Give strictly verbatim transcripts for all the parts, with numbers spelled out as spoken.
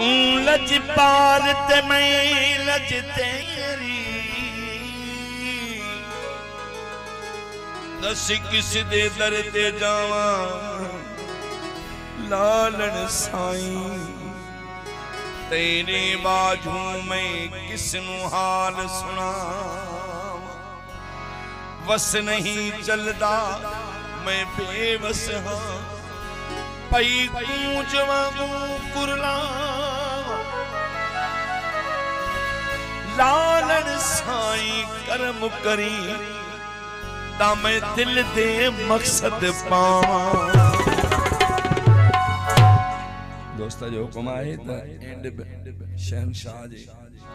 तू लजपाल ते मैं लज तेरी दस किस दे दर ते जावा लालन साईं तेरे बाजू में किसनू हाल सुना वस नहीं चलदा मैं बेवस हाँ पई कूंज वांगू कुरला लालन साईं करम करी ता मैं दिल दे मकसद पावां दोस्ता जो हुक्म आए ता एंड शहनशाह जी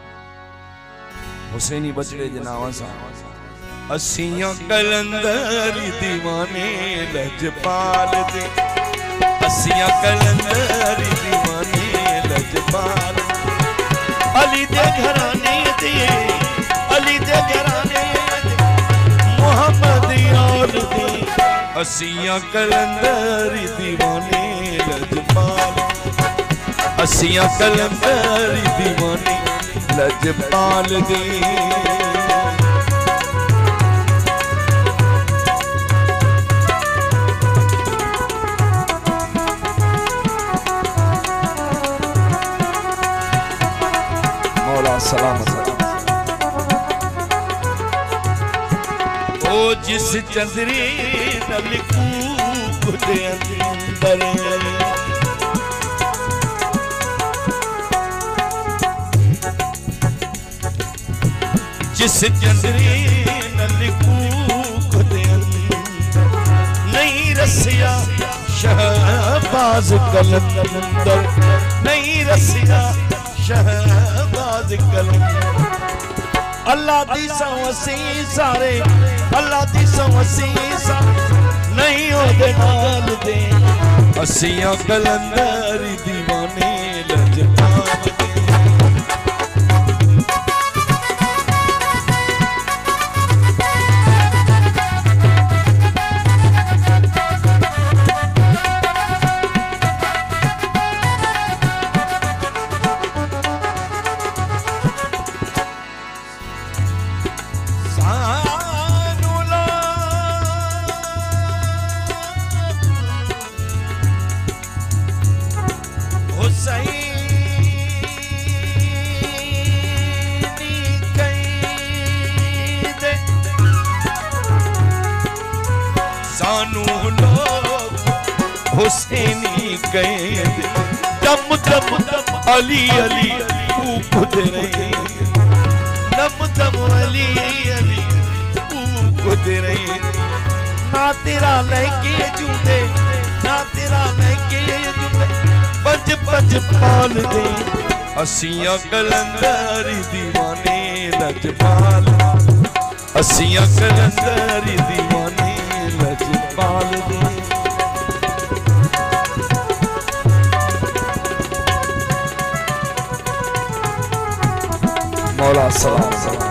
हुसैनी बचड़े जनावा सा असियां कलंदर दीवाने लजपाल दे असियां कलंदर दीवाने लजपाल अली दे घराने दे अली दे घराने मोहम्मद यार दे असियां कलंदर दीवाने लजपाल असियां कलंदर दीवाने लजपाल दे सलामत ओ जिस चंद्रे नल कूप दे अंदर जिस चंद्रे नल कूप दे अंदर नहीं रसिया शहबाज कलंदर नहीं रसिया शहबाज कलंदर अल्लाह दी सवसी सारे अल्लाह दी सवसी सारे नहीं होदे नाल दे असियां कलंदर दीवाने लजपाल दे हुसैनी गए दम दम अली अली कूदे रहे दम दम अली अली कूदे रहे ना तेरा लेके जूते ना तेरा लेके जूते पंज पंज पाल दे असियां कलंदर दीवाने लजपाल असियां कलंदर दीवाने लजपाल दे मौला सलाम सलाम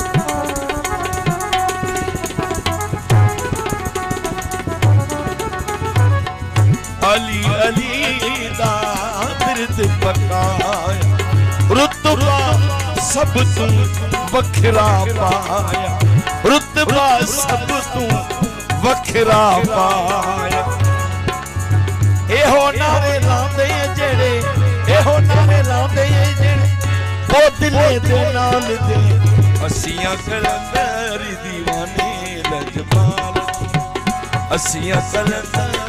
अली अली दा बिरद पकाया रुतबा सब तू वखरा पाया रुतबा सब तू वखरा पाया एहो नारे लांदे जेड़े एहो नारे लांदे जेड़े ओ दिले दे नाल दे असियां कलंदर दीवाने लजपाल असियां कलंदर